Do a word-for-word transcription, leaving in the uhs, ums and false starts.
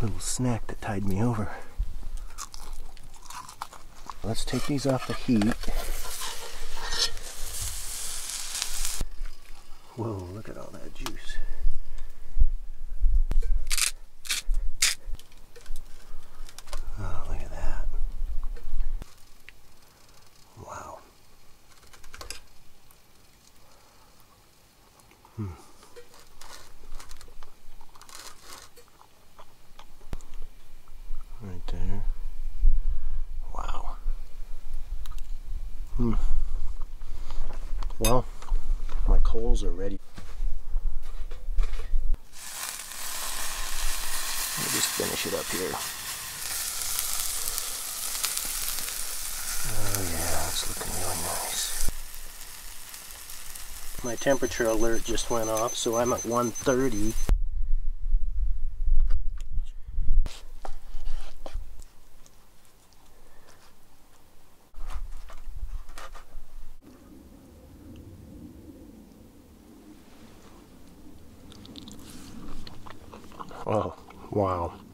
little snack that tied me over. Let's take these off the heat. Whoa, look at all that juice. Oh, look at that. Wow. Hmm. Right there. Wow. Hmm. Well, my coals are ready. Let me just finish it up here. Oh yeah, it's looking really nice. My temperature alert just went off, so I'm at one thirty. Oh, wow.